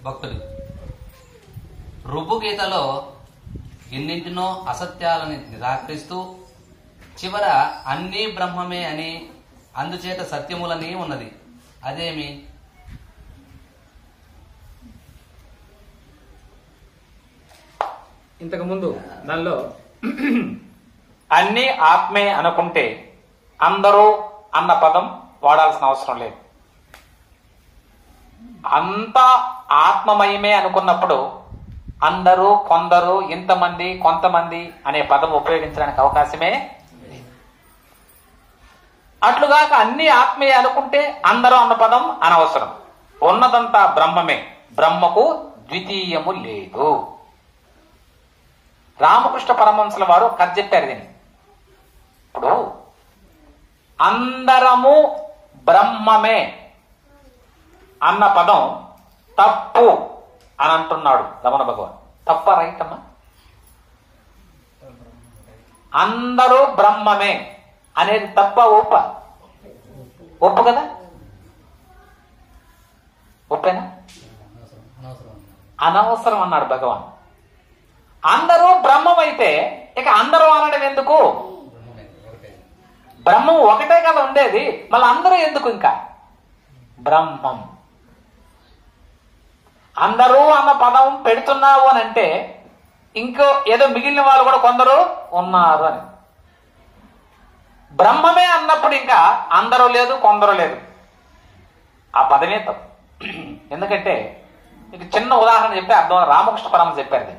భక్తుడు. రుబ్బుగీతలో ఎన్నింటినో అసత్యాలని నిరాకరిస్తూ చివర అన్నీ బ్రహ్మమే అని, అందుచేత సత్యములని ఉన్నది. అదేమి? ఇంతకు ముందు దానిలో అన్ని ఆత్మే అనుకుంటే అందరూ అన్న పదం వాడాల్సిన అవసరం లేదు. అంతా ఆత్మమయమే అనుకున్నప్పుడు అందరూ, కొందరు, ఇంతమంది, కొంతమంది అనే పదం ఉపయోగించడానికి అవకాశమే లేదు. అట్లుగాక అన్ని ఆత్మే అనుకుంటే అందరూ అన్న పదం అనవసరం. ఉన్నదంతా బ్రహ్మమే, బ్రహ్మకు ద్వితీయము లేదు. రామకృష్ణ పరమహంసుల వారు కథ చెప్పారు దీన్ని. ఇప్పుడు అందరము బ్రహ్మమే అన్న పదం తప్పు అని అంటున్నాడు రమణ భగవాన్. తప్ప రైట్ అమ్మా? అందరూ బ్రహ్మమే అనేది తప్ప ఒప్ప? ఒప్పు కదా? ఒప్పేనా? అనవసరం అన్నాడు భగవాన్. అందరూ బ్రహ్మమైతే ఇక అందరూ అనడం ఎందుకు? బ్రహ్మం ఒకటే కదా ఉండేది, మళ్ళీ అందరూ ఎందుకు? ఇంకా బ్రహ్మం అందరూ అన్న పదం పెడుతున్నావు అని అంటే ఇంకో ఏదో మిగిలిన వాళ్ళు కూడా కొందరు ఉన్నారు అని. బ్రహ్మమే అన్నప్పుడు ఇంకా అందరూ లేదు, కొందరు లేదు. ఆ పదమే తప్పు. ఎందుకంటే మీకు చిన్న ఉదాహరణ చెప్పి అర్థం. రామకృష్ణ పరమహంస చెప్పారు.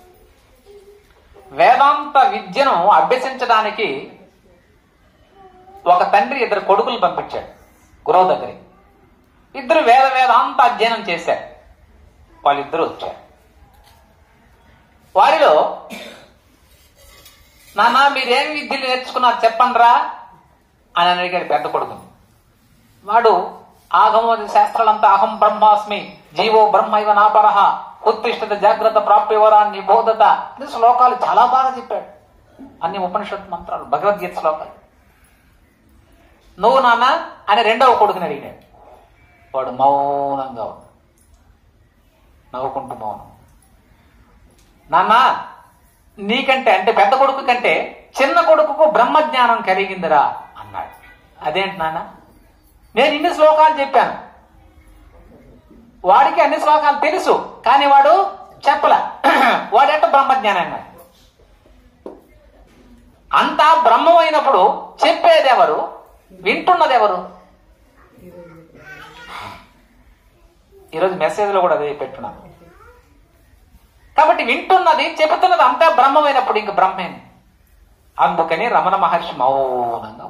వేదాంత విద్యను అభ్యసించడానికి ఒక తండ్రి ఇద్దరు కొడుకులు పంపించాడు గురువు దగ్గరికి. ఇద్దరు వేదాంత అధ్యయనం చేశారు. వాళ్ళిద్దరూ వచ్చారు. వారిలో నాన్న మీరేం విద్యలు నేర్చుకున్నారు చెప్పండి రా అని అడిగాడు పెద్ద కొడుకుని. వాడు ఆగమ శాస్త్రాలంతా అహం బ్రహ్మాస్మి జీవో బ్రహ్మైవ నాపరహ ఉత్తిష్టత జాగ్రత్త ప్రాప్యవరాన్ని బోధత అనే శ్లోకాలు చాలా బాగా చెప్పాడు. అన్ని ఉపనిషత్ మంత్రాలు, భగవద్గీత శ్లోకాలు. నువ్వు నాన్న అని రెండవ కొడుకుని అడిగాడు. వాడు మౌనంగా ఉన్నాడు, నవ్వుకుంటూ మౌనం. నాన్న నీకంటే అంటే పెద్ద కొడుకు కంటే చిన్న కొడుకుకు బ్రహ్మజ్ఞానం కలిగిందిరా అన్నాడు. అదేంటి నాన్న? నేను ఇన్ని శ్లోకాలు చెప్పాను, వాడికి అన్ని శ్లోకాలు తెలుసు కానీ వాడు చెప్పలే. వాడెంట బ్రహ్మజ్ఞానం అన్నాడు. అంతా బ్రహ్మం అయినప్పుడు చెప్పేది ఎవరు, వింటున్నది ఎవరు? ఈరోజు మెసేజ్లో కూడా అదే పెట్టున్నాను. కాబట్టి వింటున్నది, చెబుతున్నది అంతా బ్రహ్మమైనప్పుడు ఇంక బ్రహ్మేని. అందుకని రమణ మహర్షి మౌనంగా.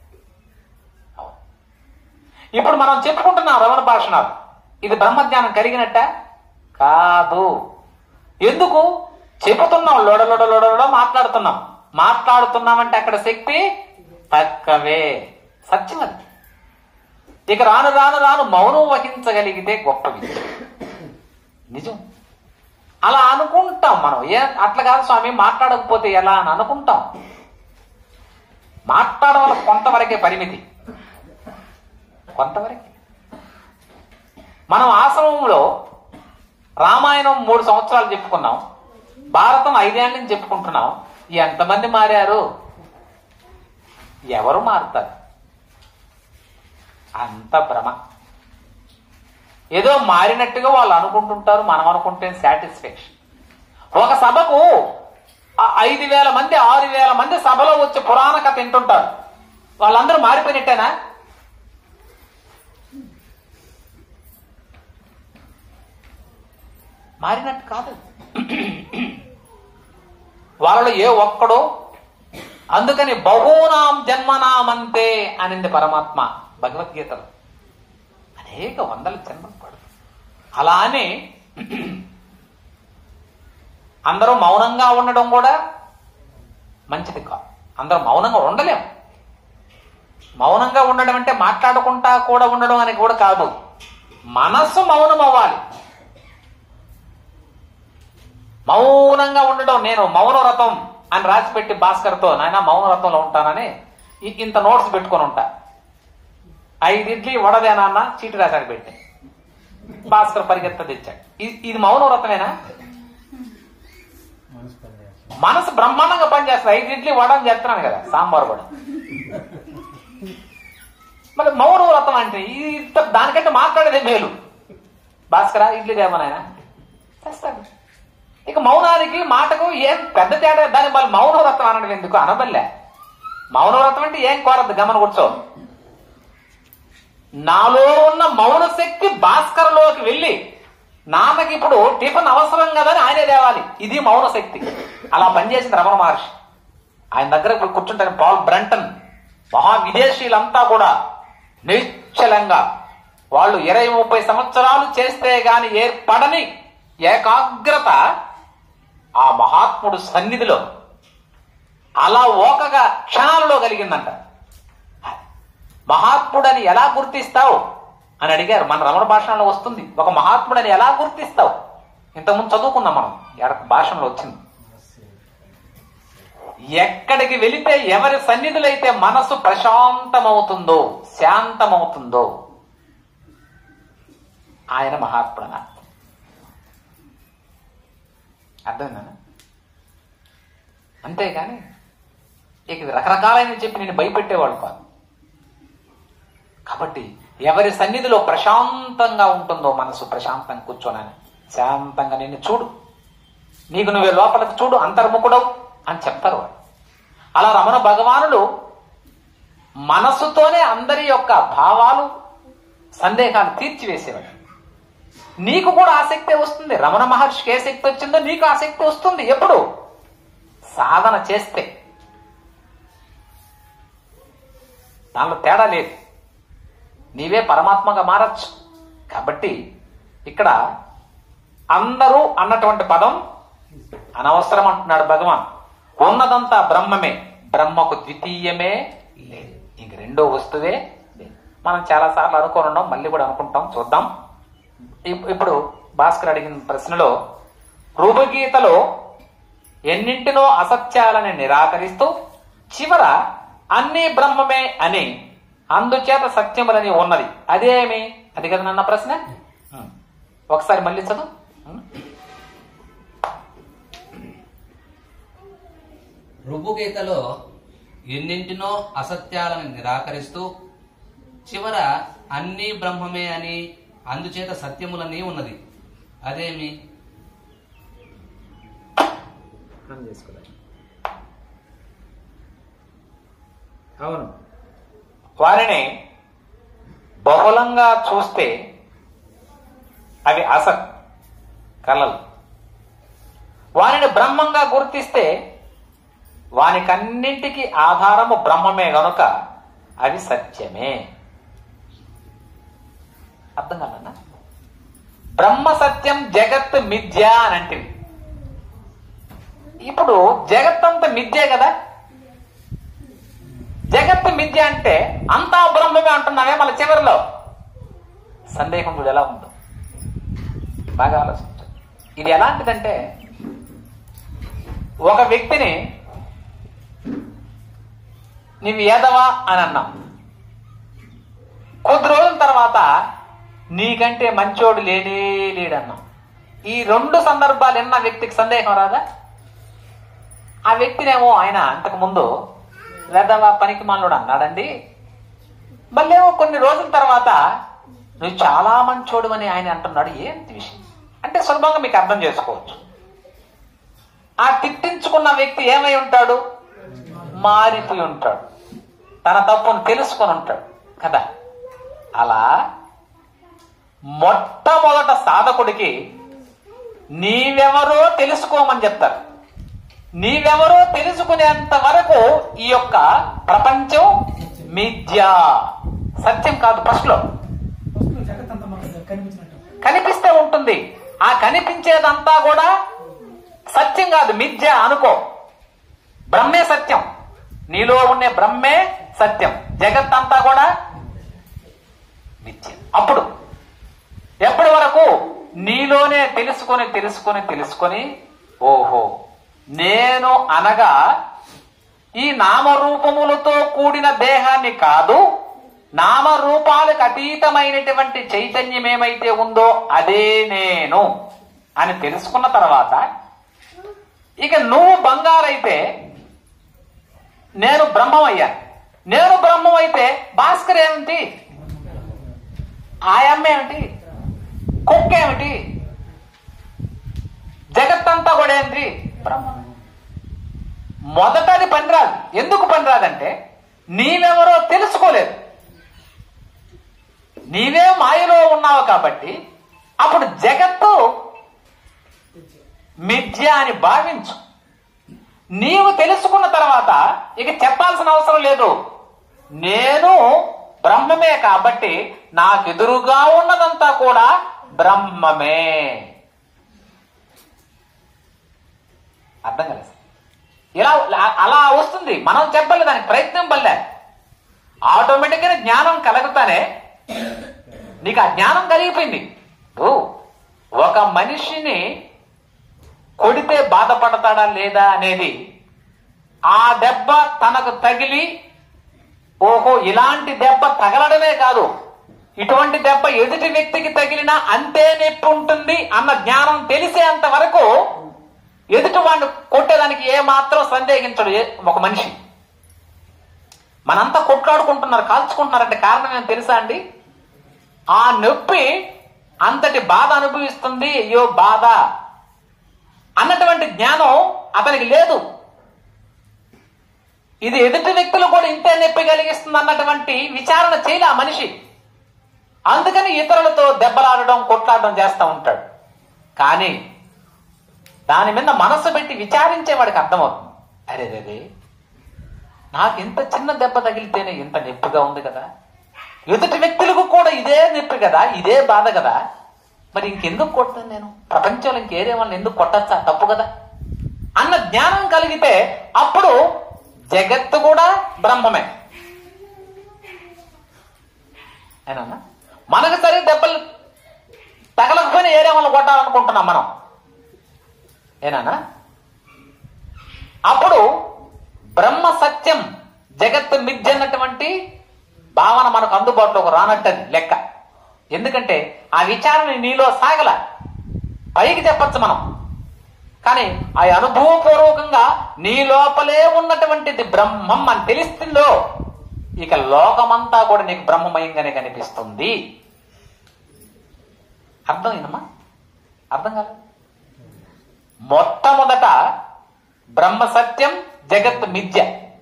ఇప్పుడు మనం చెప్పుకుంటున్నాం రమణ భాషణాలు, ఇది బ్రహ్మజ్ఞానం కలిగినట్ట కాదు. ఎందుకు? చెబుతున్నాం, లోడలోడ మాట్లాడుతున్నాం. మాట్లాడుతున్నామంటే అక్కడ శక్తి తక్కువే. సత్యం అది. ఇక రాను రాను రాను మౌనం వహించగలిగితే గొప్ప విద్య. నిజం. అలా అనుకుంటాం మనం. అట్లా కాదు స్వామి మాట్లాడకపోతే ఎలా అని అనుకుంటాం. మాట్లాడడం వల్ల కొంతవరకే పరిమితి, కొంతవరకే. మనం ఆశ్రమంలో రామాయణం 3 సంవత్సరాలు చెప్పుకున్నాం, భారతం 5 ఏళ్ళ నుంచి చెప్పుకుంటున్నాం. ఎంతమంది మారారు? ఎవరు మారుతారు? అంత భ్రమ. ఏదో మారినట్టుగా వాళ్ళు అనుకుంటుంటారు, మనం అనుకుంటే సాటిస్ఫాక్షన్. ఒక సభకు 5,000 మంది 6,000 మంది సభలో వచ్చి పురాణ కథ వింటుంటారు. వాళ్ళందరూ మారిపోయినట్టేనా? మారినట్టు కాదు. వాళ్ళలో ఏ ఒక్కడో. అందుకని బహూనాం జన్మనామంతే అనింది పరమాత్మ భగవద్గీతలో. అనేక వందల జన్మలు పడుతుంది. అలా అని అందరూ మౌనంగా ఉండడం కూడా మంచిది కాదు. అందరూ మౌనంగా ఉండలేం. మౌనంగా ఉండడం అంటే మాట్లాడుకుంటా కూడా ఉండడం అని కూడా కాదు. మనస్సు మౌనం అవ్వాలి. మౌనంగా ఉండడం. నేను మౌన వ్రతం అని రాసిపెట్టి భాస్కర్తో, నాయన మౌన వ్రతంలో ఉంటానని ఇంత నోట్స్ పెట్టుకొని ఉంటా. 5 ఇడ్లీ వడదేనా చీటి రాసాడు పెట్టి. భాస్కర్ పరిగెత్త తెచ్చాడు. ఇది మౌన వ్రతమేనా? మనసు బ్రహ్మాండంగా పనిచేస్తుంది. 5 ఇడ్లీ వడం చేస్తున్నాను కదా, సాంబార్ వడ. మరి మౌన వ్రతం అంటే దానికంటే మాట్లాడేదే మేలు. భాస్కరా ఇడ్లీ దేవనాయన చేస్తాడు. ఇక మౌనానికి మాటకు ఏం పెద్ద తేడా? దాని వాళ్ళు మౌన వ్రతం అనడం ఎందుకు? అనబల్లే. మౌన వ్రతం అంటే ఏం కోరద్దు, గమన కూర్చో. నాలో ఉన్న మౌన శక్తి భాస్కర్లోకి వెళ్ళి నాన్నకి ఇప్పుడు టిఫిన్ అవసరం కదా అని ఆయనే తేవాలి. ఇది మౌన శక్తి. అలా పనిచేసింది రమణ మహర్షి. ఆయన దగ్గర కూర్చుంటాను పాల్ బ్రంటన్, మహా విదేశీయులంతా కూడా నిశ్చలంగా వాళ్ళు 20-30 సంవత్సరాలు చేస్తే గాని ఏర్పడని ఏకాగ్రత ఆ మహాత్ముడు సన్నిధిలో అలా ఓకగా క్షణాలలో కలిగిందంట. మహాత్ముడని ఎలా గుర్తిస్తావు అని అడిగారు. మన రమణ భాషణలో వస్తుంది, ఒక మహాత్ముడని ఎలా గుర్తిస్తావు? ఇంతకుముందు చదువుకున్నాం మనం, భాషణలో వచ్చింది. ఎక్కడికి వెళితే ఎవరి సన్నిధులు అయితే మనసు ప్రశాంతమవుతుందో, శాంతమవుతుందో ఆయన మహాత్ముడన. అర్థమైందా? అంతేగాని ఇక రకరకాలైన చెప్పి నేను భయపెట్టేవాడు కాదు. కాబట్టి ఎవరి సన్నిధిలో ప్రశాంతంగా ఉంటుందో మనసు, ప్రశాంతంగా కూర్చోనని శాంతంగా నిన్ను చూడు, నీకు నువ్వే లోపలికి చూడు, అంతర్ముఖుడవు అని చెప్తారు వాడు. అలా రమణ భగవానుడు మనస్సుతోనే అందరి యొక్క భావాలు, సందేహాలు తీర్చివేసేవాడు. నీకు కూడా ఆసక్తి వస్తుంది. రమణ మహర్షికి ఏ శక్తి వచ్చిందో నీకు ఆసక్తి వస్తుంది. ఎప్పుడు? సాధన చేస్తే. దానిలో తేడా లేదు, నీవే పరమాత్మగా మారచ్చు. కాబట్టి ఇక్కడ అందరూ అన్నటువంటి పదం అనవసరం అంటున్నాడు భగవాన్. ఉన్నదంతా బ్రహ్మమే, బ్రహ్మకు ద్వితీయమే లేదు, ఇంక రెండో వస్తువే లేదు. మనం చాలా సార్లు అనుకొని ఉన్నాం, మళ్ళీ కూడా అనుకుంటాం, చూద్దాం. ఇప్పుడు భాస్కర్ అడిగిన ప్రశ్నలో రూపగీతలో ఎన్నింటినో అసత్యాలని నిరాకరిస్తూ చివర అన్నీ బ్రహ్మమే అని అందుచేత సత్యములని ఉన్నది. అదేమి? అది కదా నన్న ప్రశ్న. ఒకసారి మళ్ళీ చదువు. రుభుగీతలో ఎన్నింటినో అసత్యాలను నిరాకరిస్తూ చివర అన్నీ బ్రహ్మమే అని అందుచేత సత్యములని ఉన్నది. అదేమి? అవును, వారిని బహుళంగా చూస్తే అవి అసత్ కలలు, వారిని బ్రహ్మంగా గుర్తిస్తే వానికన్నింటికి ఆధారము బ్రహ్మమే గనుక అవి సత్యమే. అర్థం కాదన్నా? బ్రహ్మ సత్యం, జగత్ మిథ్య అని అంటే ఇప్పుడు జగత్తంతా మిథ్యే కదా. జగత్తు మిథ్య అంటే అంతా బ్రహ్మమే అంటున్నావే, మళ్ళీ చివరిలో సందేహం కూడా ఎలా ఉందో బాగా ఆలోచించు. ఇది ఎలాంటిదంటే, ఒక వ్యక్తిని నీవు ఏదవా అని అన్నాం, కొద్ది రోజుల తర్వాత నీకంటే మంచోడు లేనే లేడన్నాం. ఈ 2 సందర్భాలు ఎన్న వ్యక్తికి సందేహం రాదా? ఆ వ్యక్తినేమో ఆయన అంతకు ముందు వేదవా పనికి మానుడు అన్నాడండి, మళ్ళేమో కొన్ని రోజుల తర్వాత నువ్వు చాలా మంచోడు అని ఆయన అంటున్నాడు. ఏంటి విషయం అంటే సులభంగా మీకు అర్థం చేసుకోవచ్చు. ఆ తిట్టించుకున్న వ్యక్తి ఏమై ఉంటాడు? మారిపోయి ఉంటాడు, తన తప్పును తెలుసుకొని ఉంటాడు కదా. అలా మొట్టమొదట సాధకుడికి నీవెవరో తెలుసుకోమని చెప్తారు. నీవెవరో తెలుసుకునేంత వరకు ఈ యొక్క ప్రపంచం మిథ్య, సత్యం కాదు. ఫస్ట్లో కనిపిస్తే ఉంటుంది, ఆ కనిపించేదంతా కూడా సత్యం కాదు, మిథ్య అనుకో. బ్రహ్మే సత్యం, నీలో ఉండే బ్రహ్మే సత్యం, జగత్ అంతా కూడా మిథ్య. అప్పుడు ఎప్పటి వరకు నీలోనే తెలుసుకొని తెలుసుకొని తెలుసుకొని ఓహో నేను అనగా ఈ నామరూపములతో కూడిన దేహాన్ని కాదు, నామరూపాలకు అతీతమైనటువంటి చైతన్యం ఏమైతే ఉందో అదే నేను అని తెలుసుకున్న తర్వాత ఇక నువ్వు బంగారైతే నేను బ్రహ్మమయ్యా. నేను బ్రహ్మం అయితే భాస్కర్ ఏమిటి, ఆయమ్మ ఏమిటి, కుక్క ఏమిటి, జగత్తంతా కూడా ఏంటి బ్రహ్మ. మొదట అది పనిరాదు. ఎందుకు పనిరాదంటే నీవెవరో తెలుసుకోలేదు. నీవే మాయలో ఉన్నావు కాబట్టి అప్పుడు జగత్తు మిథ్య అని భావించు. నీవు తెలుసుకున్న తర్వాత ఇక చెప్పాల్సిన అవసరం లేదు. నేను బ్రహ్మమే కాబట్టి నాకెదురుగా ఉన్నదంతా కూడా బ్రహ్మమే. అర్థం కలిసి ఇలా అలా వస్తుంది. మనం చెప్పలే, దానికి ప్రయత్నం పల్లే. ఆటోమేటిక్గా జ్ఞానం కలుగుతానే నీకు ఆ జ్ఞానం కలిగిపోయింది. ఒక మనిషిని కొడితే బాధపడతాడా లేదా అనేది ఆ దెబ్బ తనకు తగిలి, ఓహో ఇలాంటి దెబ్బ తగలడమే కాదు, ఇటువంటి దెబ్బ ఎదుటి వ్యక్తికి తగిలినా అంతే నొప్పి ఉంటుంది అన్న జ్ఞానం తెలిసేంత వరకు ఎదుటి వాడిని కొట్టేదానికి ఏ మాత్రం సందేహించడు ఒక మనిషి. మనంతా కొట్లాడుకుంటున్నారు, కాల్చుకుంటున్నారంటే కారణం ఏం తెలుసా అండి? ఆ నొప్పి అంతటి బాధ అనుభవిస్తుంది, అయ్యో బాధ అన్నటువంటి జ్ఞానం అతనికి లేదు. ఇది ఎదుటి వ్యక్తులు కూడా ఇంతే నొప్పి కలిగిస్తుంది అన్నటువంటి విచారణ చేయలే ఆ మనిషి. అందుకని ఇతరులతో దెబ్బలాడడం, కొట్లాడడం చేస్తూ ఉంటాడు. కానీ దాని మీద మనసు పెట్టి విచారించేవాడికి అర్థమవుతుంది, అరే రే నాకు ఇంత చిన్న దెబ్బ తగిలితేనే ఇంత నొప్పిగా ఉంది కదా, ఎదుటి వ్యక్తులకు కూడా ఇదే నొప్పి కదా, ఇదే బాధ కదా, మరి ఇంకెందుకు కొడతాను నేను, ప్రపంచంలో ఇంకేరే వాళ్ళని ఎందుకు కొట్టచ్చా, తప్పు కదా అన్న జ్ఞానం కలిగితే అప్పుడు జగత్తు కూడా బ్రహ్మమే. ఏనా? మనకు సరే దెబ్బలు తగలకపోయినా ఏరే వాళ్ళని కొట్టాలనుకుంటున్నాం మనం, ఏనా? అప్పుడు బ్రహ్మ సత్యం జగత్తు మిథ్య అన్నటువంటి భావన మనకు అందుబాటులోకి రానట్టది లెక్క. ఎందుకంటే ఆ విచారణ నీలో సాగల. పైకి చెప్పచ్చు మనం, కానీ ఆ అనుభవపూర్వకంగా నీ లోపలే ఉన్నటువంటిది బ్రహ్మం అని తెలుస్తుందో ఇక లోకమంతా కూడా నీకు బ్రహ్మమయంగానే కనిపిస్తుంది. అర్థమైందమ్మా? అర్థం కాదు. మొట్టమొదట బ్రహ్మ సత్యం, జగత్ మిథ్య.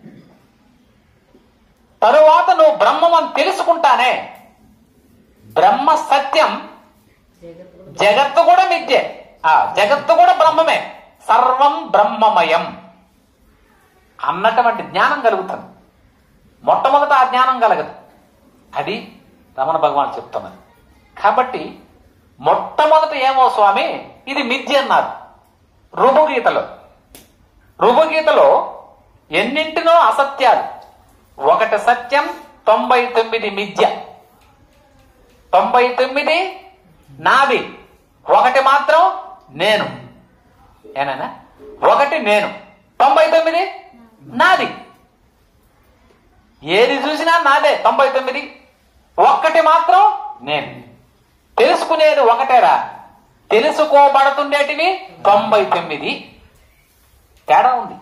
తరువాత నువ్వు బ్రహ్మం అని తెలుసుకుంటానే, బ్రహ్మ సత్యం, జగత్తు కూడా మిథ్యే, జగత్తు కూడా బ్రహ్మమే, సర్వం బ్రహ్మమయం అన్నటువంటి జ్ఞానం కలుగుతుంది. మొట్టమొదట ఆ జ్ఞానం కలగదు. అది రమణ భగవాన్ చెప్తున్నది. కాబట్టి మొట్టమొదట ఏమో స్వామి ఇది మిథ్య అన్నారు రుభుగీతలో. రుభుగీతలో ఎన్నింటినో అసత్యాలు, ఒకటి సత్యం, 99 మిథ్య. 99 నాది, ఒకటి మాత్రం నేను. ఏనా? ఒకటి నేను, 99 నాది. ఏది చూసినా నాదే 99, ఒక్కటి మాత్రం నేను. తెలుసుకునేది ఒకటేరా, తెలుసుకోబడుతుండేటివి 99. తేడా ఉంది.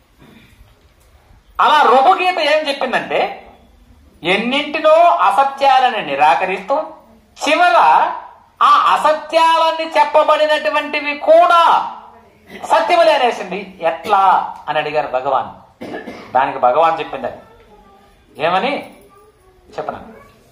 అలా రుభుగీత ఏం చెప్పిందంటే ఎన్నింటినో అసత్యాలను నిరాకరిస్తూ చివర ఆ అసత్యాలన్నీ చెప్పబడినటువంటివి కూడా సత్యములే అనేసింది. ఎట్లా అని అడిగారు భగవాన్. దానికి భగవాన్ చెప్పింది అది ఏమని చెప్పను.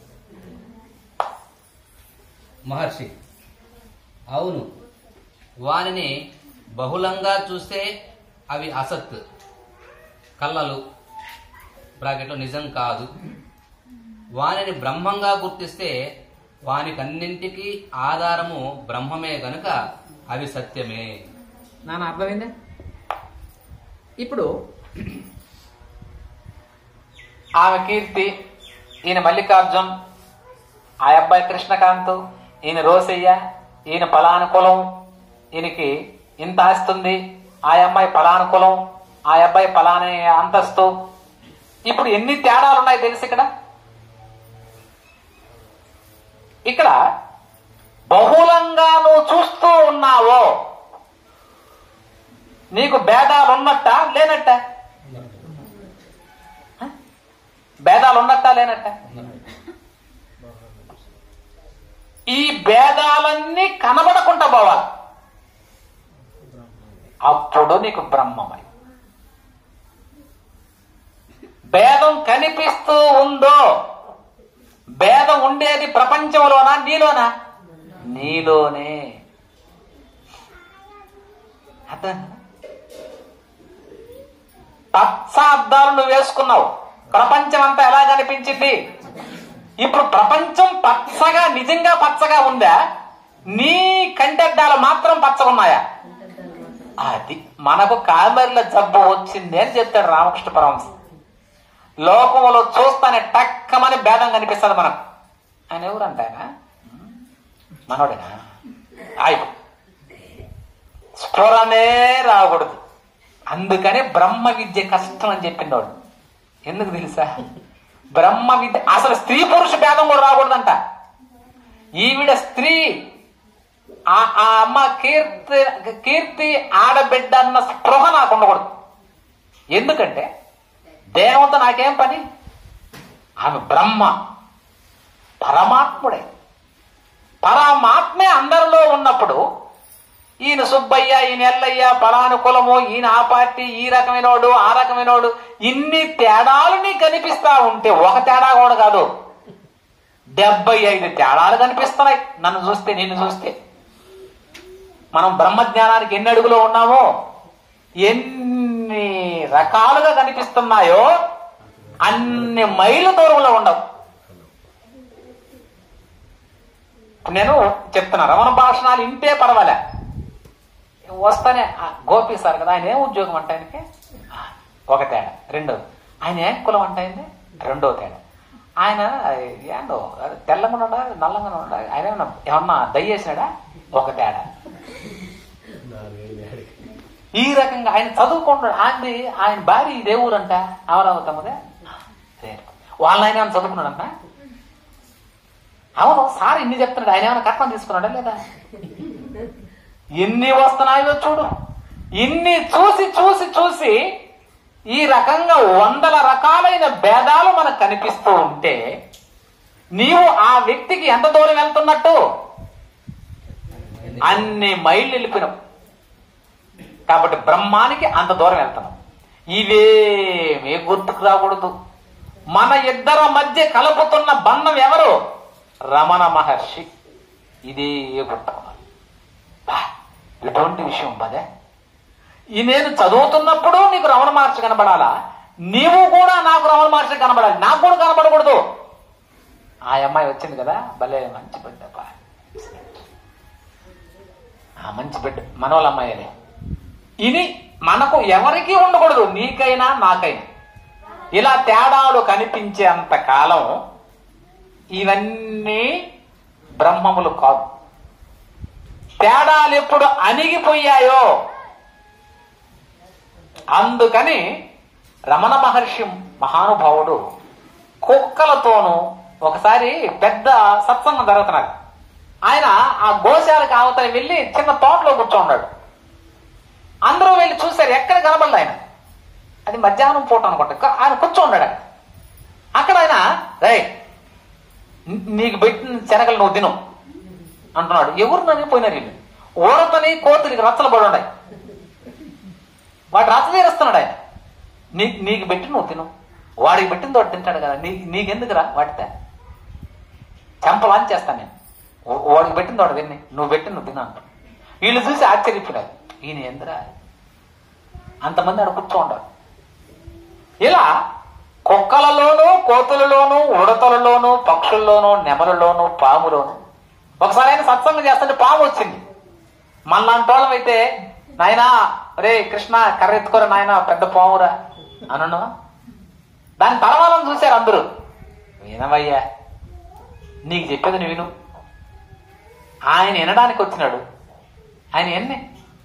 మహర్షి, అవును, వానిని బహుళంగా చూస్తే అవి అసత్, కళ్ళలు బ్రాకెట్లో నిజం కాదు. వానిని బ్రహ్మంగా గుర్తిస్తే వానికన్నింటికి ఆధారము బ్రహ్మమే గనుక అవి సత్యమే. నాన్న అర్థమైందే? ఇప్పుడు ఆమె కీర్తి, ఈయన మల్లికార్జున్, ఆ అబ్బాయి కృష్ణకాంత్, ఈయన రోసయ్య, ఈయన పలాను కులం, ఈయనకి ఇంత ఆస్తుంది, ఆ అమ్మాయి పలాను కులం, ఆ అబ్బాయి పలానే అంతస్తు. ఇప్పుడు ఎన్ని తేడాలు ఉన్నాయి తెలుసు ఇక్కడ? ఇక్కడ బహుళంగా నువ్వు చూస్తూ ఉన్నావో నీకు భేదాలు ఉన్నట్ట లేనట్ట? భేదాలు ఉన్నట్ట లేనట్ట? ఈ భేదాలన్నీ కనబడకుండా పోవాలి, అప్పుడు నీకు బ్రహ్మమై. భేదం కనిపిస్తూ ఉందో, భేదం ఉండేది ప్రపంచంలోనా నీలోనా? నీలోనే. అర్థం? పచ్చ అద్దాలు నువ్వు వేసుకున్నావు, ప్రపంచం అంతా ఎలా కనిపించింది? ఇప్పుడు ప్రపంచం పచ్చగా నిజంగా పచ్చగా ఉందా? నీ కంటెద్దాలు మాత్రం పచ్చగా ఉన్నాయా? అది మనకు కామెర్ల జబ్బు వచ్చింది అని చెప్తాడు రామకృష్ణ పరమహంస. లోకంలో చూస్తానే టక్కమని భేదం కనిపిస్తుంది మనకు. ఆయన ఎవరంట? ఆయన మనోడేనా? ఆయి స్ఫురణే రాకూడదు. అందుకని బ్రహ్మ విద్య కష్టం అని చెప్పిండోడు. ఎందుకు తెలుసా? బ్రహ్మ విద్య అసలు స్త్రీ పురుష భేదం కూడా రాకూడదంట. ఈవిడ స్త్రీ, ఆ అమ్మ కీర్తి ఆడబిడ్డ అన్న స్పృహ నాకు ఉండకూడదు. ఎందుకంటే దేహంతో నాకేం పని? ఆమె బ్రహ్మ, పరమాత్ముడే. పరమాత్మే అందరిలో ఉన్నప్పుడు ఈయన సుబ్బయ్య, ఈయన ఎల్లయ్య, పలాను కులము, ఈయన ఆ పార్టీ, ఈ రకమైనోడు, ఆ రకమైనోడు, ఇన్ని తేడాలు నీకు కనిపిస్తా ఉంటే ఒక తేడా కూడా కాదు, 75 తేడాలు కనిపిస్తున్నాయి నన్ను చూస్తే, నిన్ను చూస్తే. మనం బ్రహ్మజ్ఞానానికి ఎన్ని అడుగులో ఉన్నామో, ఎన్ని రకాలుగా కనిపిస్తున్నాయో అన్ని మైళ్ళ దూరంలో ఉండవు. నేను చెప్తున్నా, రమణ భాషణాలు ఇంటే పర్వాలే, వస్తానే గోపి సార్ కదా, ఆయన ఏం ఉద్యోగం అంటే ఆయనకి ఒక తేడా. రెండోది, ఆయన ఏం కులం అంటే అయింది, రెండో తేడా. ఆయన ఏందో తెల్లగా ఉన్నాడా నల్లగా ఉన్నాడా, ఆయన ఏమన్నా దయ్యేసినాడా, ఒక తేడా. ఈ రకంగా ఆయన చదువుకుంటాడు. ఆయన భార్య ఇదే ఊరంట, అవరావతమ్మదే. వాళ్ళ ఆయన ఏమైనా చదువుకున్నాడంట? అవును సార్ ఇన్ని చెప్తున్నాడు, ఆయన ఏమైనా కట్నం తీసుకున్నాడా లేదా? ఎన్ని వస్తున్నాయో చూడు. ఇన్ని చూసి చూసి చూసి ఈ రకంగా 100 రకాలైన భేదాలు మనకు కనిపిస్తూ ఉంటే నీవు ఆ వ్యక్తికి ఎంత దూరం వెళ్తున్నట్టు? అన్ని మైళ్ళు వెళ్ళిపోయినావు. కాబట్టి బ్రహ్మానికి అంత దూరం వెళ్తున్నాం. ఇవేమీ గుర్తుకు రాకూడదు. మన ఇద్దరి మధ్య కలుపుతున్న బంధం ఎవరు? రమణ మహర్షి. ఇదే గుర్తుకున్నాను. ఇటువంటి విషయం పదే. ఈ నేను చదువుతున్నప్పుడు నీకు రమణ మహర్షి కనబడాలా, నీవు కూడా నాకు రమణ మహర్షి కనబడాలి. నాకు కూడా కనబడకూడదు. ఆ అమ్మాయి వచ్చింది కదా, భలే మంచి బిడ్డ, మంచి బిడ్డ, మనోళ్ళ అమ్మాయి. ఇది మనకు ఎవరికీ ఉండకూడదు, నీకైనా నాకైనా. ఇలా తేడాలు కనిపించే అంత కాలం ఇవన్నీ బ్రహ్మములు కాదు. తేడాలు ఎప్పుడు అణిగిపోయాయో, అందుకని రమణ మహర్షి మహానుభావుడు కుక్కలతోనూ ఒకసారి పెద్ద సత్సంగం జరుగుతున్నారు. ఆయన ఆ గోశాలకు అవతల వెళ్ళి చిన్న తోటలో కూర్చోన్నాడు. అందరూ వెళ్ళి చూశారు, ఎక్కడ కనబడదు ఆయన. అది మధ్యాహ్నం పూట అనుకుంటా. ఆయన కూర్చోన్నాడు అక్కడ. ఆయన రే నీకు పెట్టిన శనగలు నువ్వు తిను అంటున్నాడు. ఎవరు నన్ను పోయినారు వీళ్ళు. ఊరతని కోతులకి రచ్చలు పడి ఉన్నాయి, వాటి రచ్చ తీరుస్తున్నాడు ఆయన. నీకు పెట్టి నువ్వు తిను, వాడికి పెట్టిన తోటి తింటాడు కదా, నీకెందుకురా వాటితే చెంపలాని చేస్తాను నేను. వాడికి పెట్టిన తోట తిని, నువ్వు పెట్టి నువ్వు తిన్నా అంటాడు. వీళ్ళు చూసి ఆశ్చర్యపోయారు, ఈయన ఎందురా అంతమంది ఆడ కూర్చో ఉంటారు. ఇలా కుక్కలలోనూ, కోతులలోనూ, ఉడతలలోనూ, పక్షుల్లోనూ, నెమలలోనూ, పాములోనూ. ఒకసారి ఆయన సత్సంగం చేస్తుంటే పాము వచ్చింది. మనలాంటి వాళ్ళం అయితే, నాయనా రే కృష్ణ కర్ర ఎత్తుకోరా నాయన, పెద్ద పామురా అను. దాని తలవాలని చూశారు అందరూ. వినవయ్యా, నీకు చెప్పేది నువ్వు విను. ఆయన వినడానికి వచ్చినాడు, ఆయన ఎన్నే.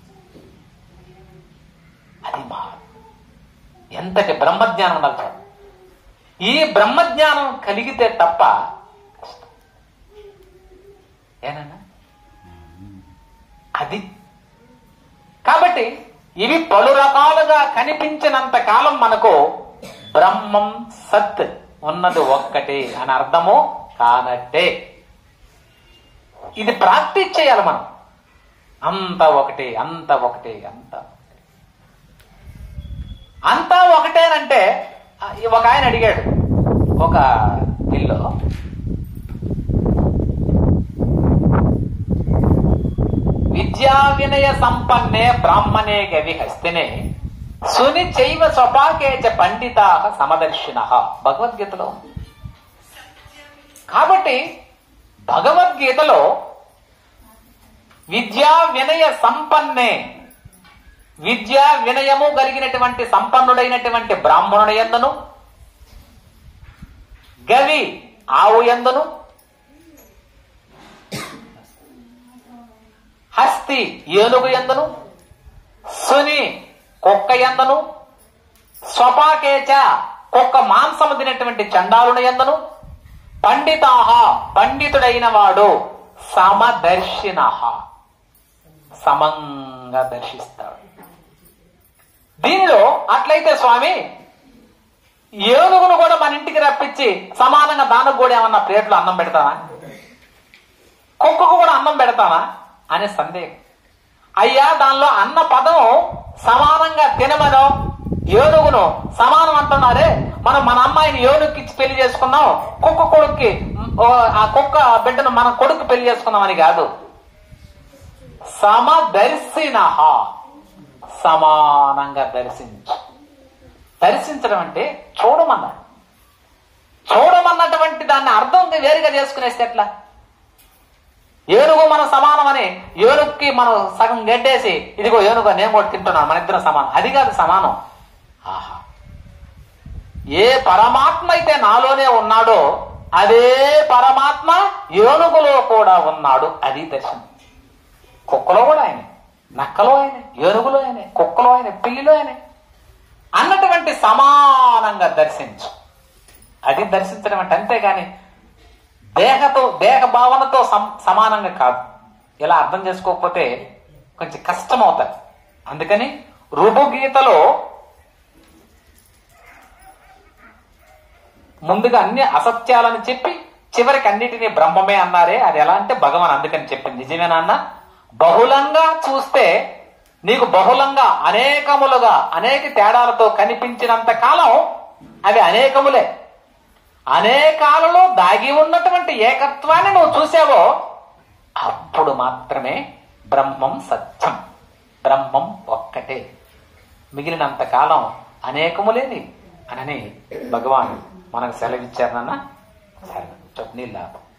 అది మా ఎంతటి బ్రహ్మజ్ఞానం ఉండాలి. ఈ బ్రహ్మజ్ఞానం కలిగితే తప్ప ఏనన్నా అది. కాబట్టి ఇవి పలు రకాలుగా కనిపించినంత కాలం మనకు బ్రహ్మం సత్ ఉన్నది ఒక్కటే అని అర్థము కానట్టే. ఇది ప్రాక్టీస్ చేయాలి మనం. అంతా ఒకటే, అంతా ఒకటే, అంతా ఒకటే, అంతా ఒకటేనంటే ఒక ఆయన అడిగాడు ఒక ఇల్లు, విద్యా వినయ సంపన్నే బ్రాహ్మణే గవి హస్తినే సుని చైవ స్వపాకేచ పండితా సమదర్శిన భగవద్గీతలో. కాబట్టి భగవద్గీతలో విద్యా వినయ సంపన్నే, విద్యా వినయము కలిగినటువంటి సంపన్నుడైనటువంటి బ్రాహ్మణుడు యందును, గవి ఆవు యందును, హస్తి ఏనుగు యందును, సుని కుక్క యందును, స్వపాకేచ కుక్క మాంసము తినేటువంటి చండాలుని యందును, పండితాహ పండితుడైన వాడు, సమదర్శిన సమంగా దర్శిస్తాడు. దీనిలో అట్లయితే స్వామి ఏనుగును కూడా మన ఇంటికి రప్పించి సమానంగా దానికి కూడా ఏమన్నా ప్లేట్లో అన్నం పెడతానా, కుక్కకు కూడా అన్నం పెడతానా అనే సందేహం. అయ్యా దానిలో అన్న పదం సమానంగా తినమనో ఏనుగును సమానం అంటున్నారే, మనం మన అమ్మాయిని ఏనుగుకిచ్చి పెళ్లి చేసుకున్నాం, కుక్క కొడుక్కి ఆ కుక్క బిడ్డను మన కొడుకు పెళ్లి చేసుకున్నామని కాదు. సమదర్శిన సమానంగా దర్శించు. దర్శించడం అంటే చూడమన్నాడు. చూడమన్నటువంటి దాన్ని అర్థం వేరుగా చేసుకునేస్తే ఎట్లా? ఏనుగు మనం సమానం అని ఏనుగుకి మనం సగం గడ్డేసి ఇదిగో ఏనుగు నేను కూడా తింటున్నాను, మన ఇద్దరం సమానం, అది కాదు సమానం. ఆహా, ఏ పరమాత్మ అయితే నాలోనే ఉన్నాడో అదే పరమాత్మ ఏనుగులో కూడా ఉన్నాడు, అది దర్శనం. కుక్కలో కూడా ఆయనే, నక్కలో ఆయనే, ఏనుగులో ఆయనే, కుక్కలో ఆయనే, పిల్లిలో ఆయనే అన్నటువంటి సమానంగా దర్శించు. అది దర్శించడం అంటే. అంతేగాని దేహ భావనతో సమానంగా కాదు. ఇలా అర్థం చేసుకోకపోతే కొంచెం కష్టం అవుతుంది. అందుకని రుభుగీతలో ముందుగా అన్ని అసత్యాలను చెప్పి చివరికి అన్నిటినీ బ్రహ్మమే అన్నారే, అది ఎలా అంటే భగవాన్ అందుకని చెప్పింది. నిజమేనా అన్న? బహుళంగా చూస్తే నీకు బహుళంగా అనేకములుగా అనేక తేడాలతో కనిపించినంత కాలం అవి అనేకములే. అనేకాలలో దాగి ఉన్నటువంటి ఏకత్వాన్ని నువ్వు చూసావో అప్పుడు మాత్రమే బ్రహ్మం సత్యం, బ్రహ్మం ఒక్కటే. మిగిలినంత కాలం అనేకములేని అనని భగవాన్ మనకు సెలవిచ్చారనన్నా. సరే, నీళ్ళు